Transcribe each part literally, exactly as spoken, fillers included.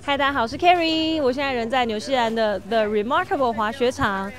嗨，大家好，我是 Carrie， 我现在人在纽西兰的 The Remarkable 滑雪场。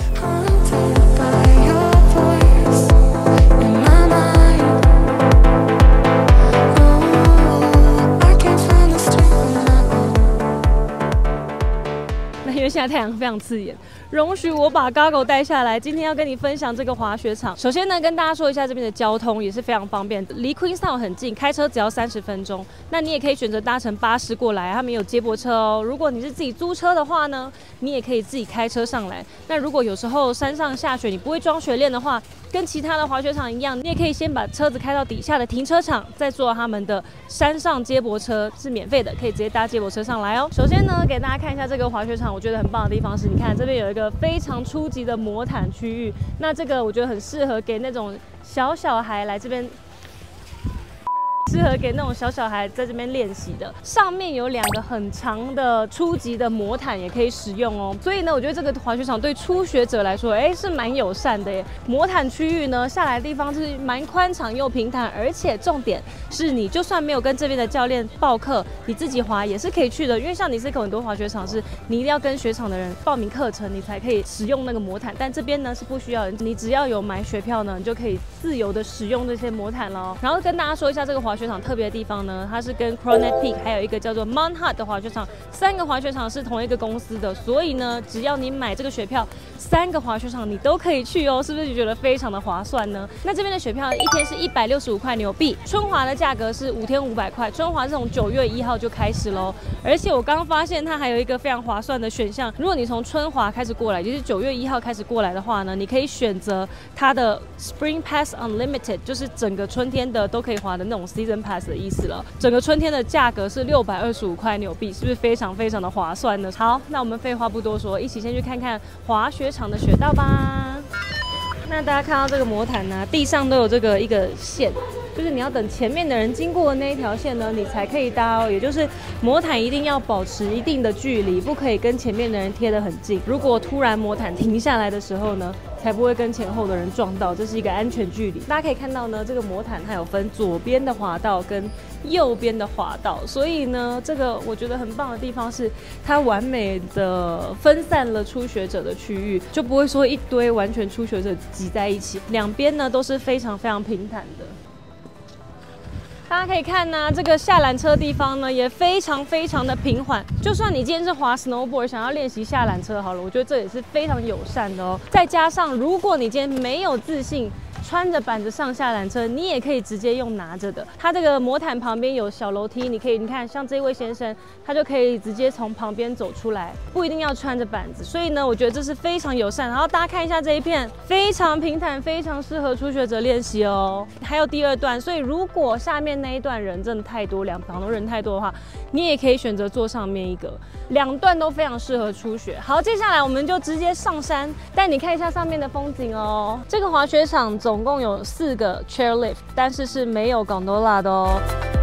因为现在太阳非常刺眼，容许我把 Goggle 带下来。今天要跟你分享这个滑雪场。首先呢，跟大家说一下这边的交通也是非常方便，离 Queenstown 很近，开车只要三十分钟。那你也可以选择搭乘巴士过来，他们有接驳车哦。如果你是自己租车的话呢，你也可以自己开车上来。那如果有时候山上下雪，你不会装雪链的话，跟其他的滑雪场一样，你也可以先把车子开到底下的停车场，再坐他们的山上接驳车，是免费的，可以直接搭接驳车上来哦。首先呢，给大家看一下这个滑雪场，我觉得很棒的地方是，你看这边有一个非常初级的魔毯区域，那这个我觉得很适合给那种小小孩来这边。适合给那种小小孩在这边练习的。上面有两个很长的初级的魔毯也可以使用哦。所以呢，我觉得这个滑雪场对初学者来说，哎，是蛮友善的耶。魔毯区域呢，下来的地方是蛮宽敞又平坦，而且重点是你就算没有跟这边的教练报课，你自己滑也是可以去的。因为像你是很多滑雪场是你一定要跟雪场的人报名课程，你才可以使用那个魔毯，但这边呢是不需要的，你只要有买雪票呢，你就可以自由的使用这些魔毯了。然后跟大家说一下这个滑雪场特别的地方呢，它是跟 Coronet Peak 还有一个叫做 Mount Hutt 的滑雪场，三个滑雪场是同一个公司的，所以呢，只要你买这个雪票，三个滑雪场你都可以去哦，是不是觉得非常的划算呢？那这边的雪票一天是一百六十五块纽币，春滑的价格是五天五百块，春滑是从九月一号就开始喽。而且我刚刚发现它还有一个非常划算的选项，如果你从春滑开始过来，就是九月一号开始过来的话呢，你可以选择它的 Spring Pass Unlimited， 就是整个春天的都可以滑的那种 Season Pass 的意思了。整个春天的价格是六百二十五块纽币，是不是非常非常的划算呢？好，那我们废话不多说，一起先去看看滑雪场的雪道吧。那大家看到这个魔毯呢，地上都有这个一个线，就是你要等前面的人经过的那一条线呢，你才可以搭哦。也就是魔毯一定要保持一定的距离，不可以跟前面的人贴得很近。如果突然魔毯停下来的时候呢，才不会跟前后的人撞到，这是一个安全距离。大家可以看到呢，这个魔毯它有分左边的滑道跟右边的滑道，所以呢，这个我觉得很棒的地方是，它完美的分散了初学者的区域，就不会说一堆完全初学者挤在一起。两边呢都是非常非常平坦的。大家可以看呢、啊，这个下缆车地方呢也非常非常的平缓。就算你今天是滑 snowboard 想要练习下缆车好了，我觉得这也是非常友善的哦。再加上如果你今天没有自信，穿着板子上下缆车，你也可以直接用拿着的。它这个魔毯旁边有小楼梯，你可以，你看，像这位先生，他就可以直接从旁边走出来，不一定要穿着板子。所以呢，我觉得这是非常友善。然后大家看一下这一片，非常平坦，非常适合初学者练习哦。还有第二段，所以如果下面那一段人真的太多，两旁都人太多的话，你也可以选择坐上面一个。两段都非常适合初学。好，接下来我们就直接上山，带你看一下上面的风景哦。这个滑雪场总共有四个 chairlift， 但是是没有 gondola 的哦。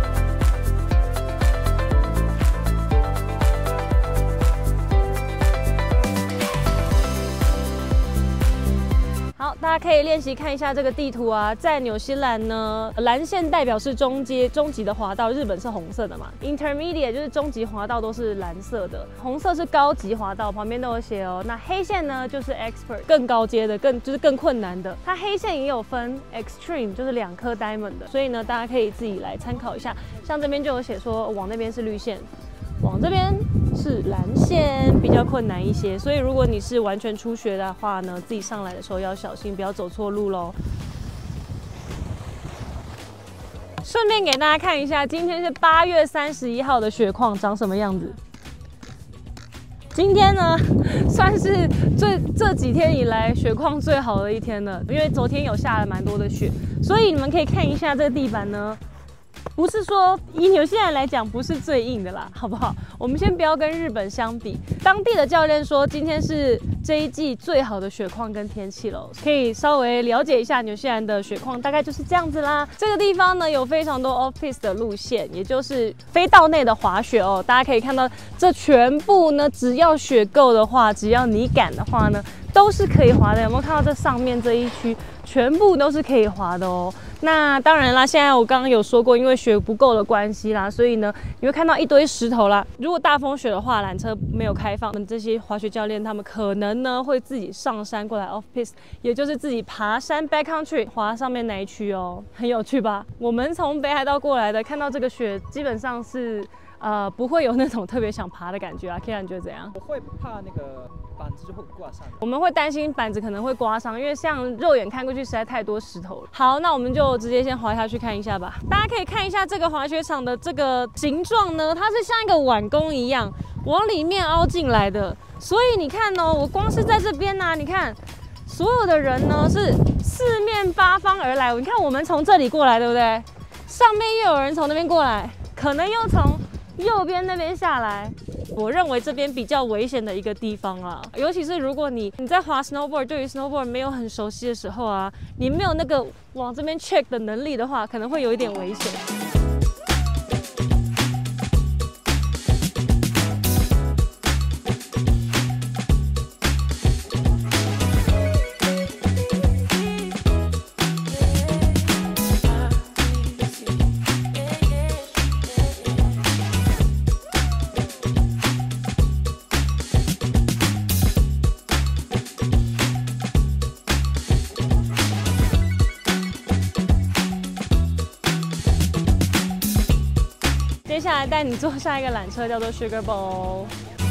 好，大家可以练习看一下这个地图啊，在纽西兰呢，蓝线代表是中阶、中级的滑道，日本是红色的嘛 ，intermediate 就是中级滑道都是蓝色的，红色是高级滑道，旁边都有写哦。那黑线呢，就是 expert 更高阶的，更就是更困难的。它黑线也有分 extreme， 就是两颗 diamond 的，所以呢，大家可以自己来参考一下。像这边就有写说，往那边是绿线。往这边是蓝线，比较困难一些，所以如果你是完全初学的话呢，自己上来的时候要小心，不要走错路咯。顺便给大家看一下，今天是八月三十一号的雪况长什么样子。今天呢，算是最这几天以来雪况最好的一天了，因为昨天有下了蛮多的雪，所以你们可以看一下这个地板呢。不是说以纽西兰来讲不是最硬的啦，好不好？我们先不要跟日本相比。当地的教练说今天是这一季最好的雪况跟天气了，可以稍微了解一下纽西兰的雪况，大概就是这样子啦。这个地方呢有非常多 off-piste 的路线，也就是非道内的滑雪哦。大家可以看到，这全部呢只要雪够的话，只要你敢的话呢， 都是可以滑的。有没有看到这上面这一区全部都是可以滑的哦？那当然啦，现在我刚刚有说过，因为雪不够的关系啦，所以呢，你会看到一堆石头啦。如果大风雪的话，缆车没有开放，这些滑雪教练他们可能呢会自己上山过来 off piste， 也就是自己爬山 back country 滑上面那一区哦，很有趣吧？我们从北海道过来的，看到这个雪基本上是。呃，不会有那种特别想爬的感觉啊。Kira， 你觉得怎样？ 我会怕那个板子就会刮伤。 我们会担心板子可能会刮伤，因为像肉眼看过去实在太多石头了。好，那我们就直接先滑下去看一下吧。大家可以看一下这个滑雪场的这个形状呢，它是像一个碗弓一样往里面凹进来的。所以你看哦，我光是在这边呢、啊，你看所有的人呢是四面八方而来。你看我们从这里过来，对不对？上面又有人从那边过来，可能又从右边那边下来，我认为这边比较危险的一个地方啊，尤其是如果你你在滑 snowboard， 对于 snowboard 没有很熟悉的时候啊，你没有那个往这边 check 的能力的话，可能会有一点危险。接下来带你坐下一个缆车，叫做 Sugar Bowl。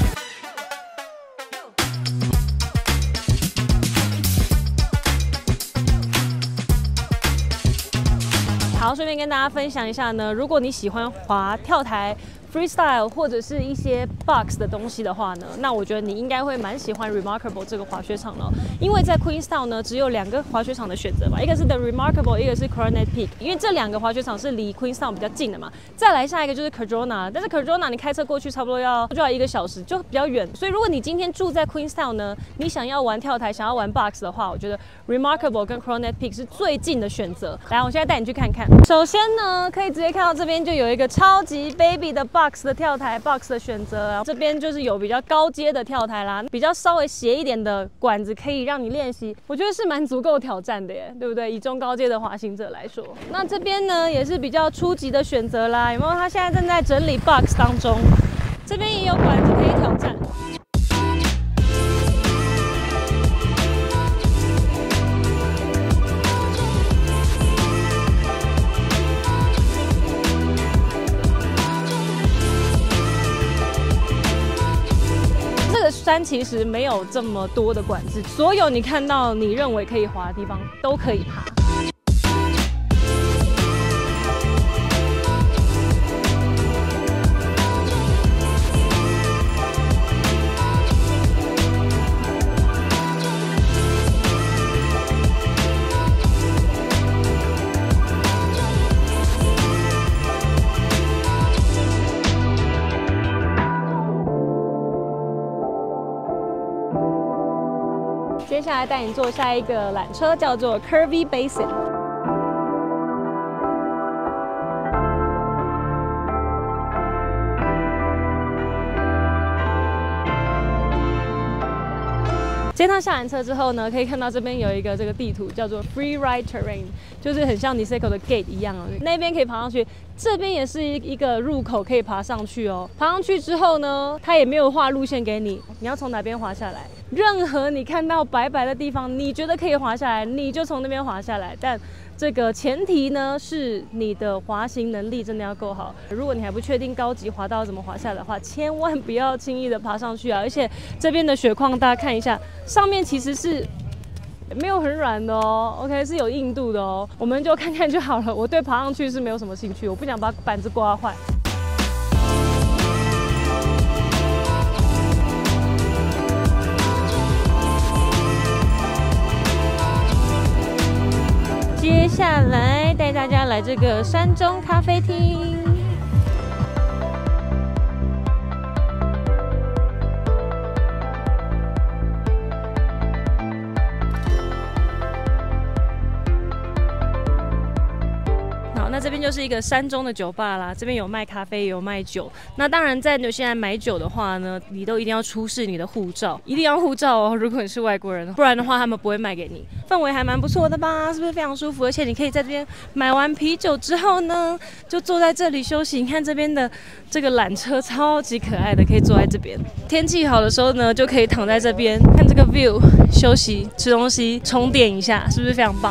好，顺便跟大家分享一下呢，如果你喜欢滑跳台、freestyle 或者是一些 box 的东西的话呢，那我觉得你应该会蛮喜欢 Remarkable 这个滑雪场了。因为在 Queenstown 呢，只有两个滑雪场的选择嘛，一个是 The Remarkable， 一个是 Coronet Peak。因为这两个滑雪场是离 Queenstown 比较近的嘛。再来下一个就是 Cardrona， 但是 Cardrona 你开车过去差不多要就要一个小时，就比较远。所以如果你今天住在 Queenstown 呢，你想要玩跳台、想要玩 box 的话，我觉得 Remarkable 跟 Coronet Peak 是最近的选择。来，我现在带你去看看。首先呢，可以直接看到这边就有一个超级 baby 的 box 的跳台 box 的选择，这边就是有比较高阶的跳台啦，比较稍微斜一点的管子可以让你练习，我觉得是蛮足够挑战的耶，对不对？以中高阶的滑行者来说，那这边呢也是比较初级的选择啦，有没有？他现在正在整理 box 当中，这边也有管子可以挑战。山其实没有这么多的管制，所有你看到你认为可以滑的地方都可以爬。接下来带你坐下一个缆车，叫做 Curvy Basin。接趟下缆车之后呢，可以看到这边有一个这个地图，叫做 Free Ride Terrain， 就是很像 Niseko 的 Gate 一样哦。那边可以爬上去，这边也是一个入口，可以爬上去哦。爬上去之后呢，它也没有画路线给你，你要从哪边滑下来。任何你看到白白的地方，你觉得可以滑下来，你就从那边滑下来。但这个前提呢，是你的滑行能力真的要够好。如果你还不确定高级滑道怎么滑下来的话，千万不要轻易的爬上去啊！而且这边的雪况大家看一下，上面其实是没有很软的哦 ，OK 是有硬度的哦。我们就看看就好了。我对爬上去是没有什么兴趣，我不想把板子刮坏。接下来带大家来这个山中咖啡厅。好，那那这边就是一个山中的酒吧啦，这边有卖咖啡，也有卖酒。那当然，在纽西兰买酒的话呢，你都一定要出示你的护照，一定要护照哦。如果你是外国人，不然的话他们不会卖给你。氛围还蛮不错的吧？是不是非常舒服？而且你可以在这边买完啤酒之后呢，就坐在这里休息。你看这边的这个缆车超级可爱的，可以坐在这边。天气好的时候呢，就可以躺在这边看这个 view， 休息、吃东西、充电一下，是不是非常棒？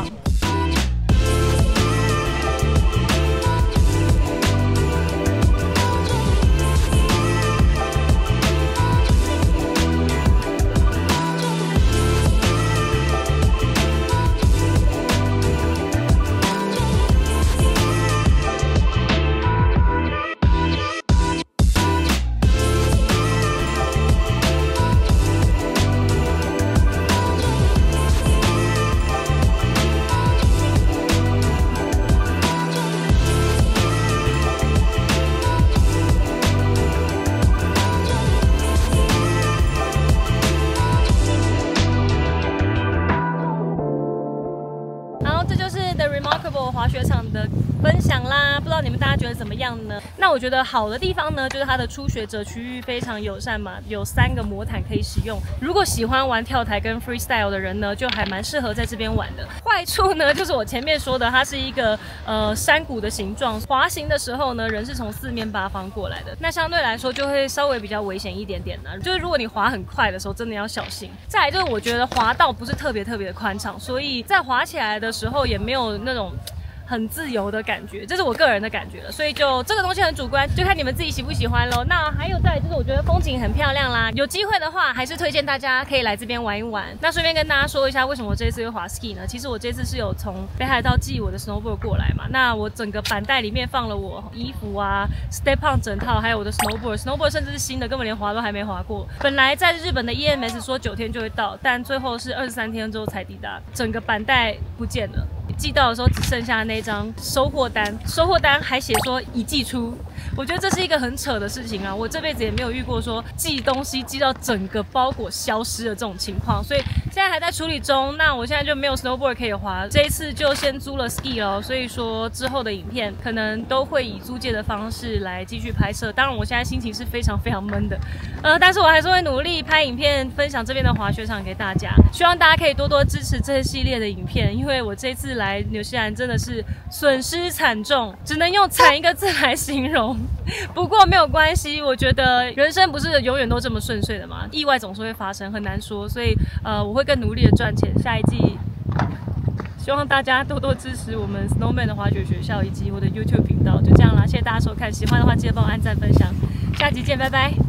滑雪场的分享啦，不知道你们大家觉得怎么样呢？那我觉得好的地方呢，就是它的初学者区域非常友善嘛，有三个魔毯可以使用。如果喜欢玩跳台跟 freestyle 的人呢，就还蛮适合在这边玩的。坏处呢，就是我前面说的，它是一个呃山谷的形状，滑行的时候呢，人是从四面八方过来的，那相对来说就会稍微比较危险一点点呢。就是如果你滑很快的时候，真的要小心。再来就是我觉得滑道不是特别特别的宽敞，所以在滑起来的时候也没有那种很自由的感觉，这是我个人的感觉了，所以就这个东西很主观，就看你们自己喜不喜欢咯。那还有再来就是我觉得风景很漂亮啦，有机会的话还是推荐大家可以来这边玩一玩。那顺便跟大家说一下，为什么我这次会滑 ski 呢？其实我这次是有从北海道寄我的 snowboard 过来嘛，那我整个板袋里面放了我衣服啊 step on 整套，还有我的 snowboard snowboard 甚至是新的，根本连滑都还没滑过。本来在日本的 E M S 说九天就会到，但最后是二十三天之后才抵达，整个板袋不见了。寄到的时候只剩下那张收货单，收货单还写说已寄出，我觉得这是一个很扯的事情啊！我这辈子也没有遇过说寄东西寄到整个包裹消失的这种情况，所以现在还在处理中。那我现在就没有 snowboard 可以滑，这一次就先租了 ski 咯，所以说之后的影片可能都会以租借的方式来继续拍摄。当然，我现在心情是非常非常闷的，呃，但是我还是会努力拍影片，分享这边的滑雪场给大家。希望大家可以多多支持这系列的影片，因为我这次来来纽西兰真的是损失惨重，只能用惨一个字来形容。不过没有关系，我觉得人生不是永远都这么顺遂的嘛，意外总是会发生，很难说。所以呃，我会更努力的赚钱。下一季，希望大家多多支持我们 Snowman 的滑雪学校以及我的 YouTube 频道。就这样啦，谢谢大家收看，喜欢的话记得帮我按赞分享，下集见，拜拜。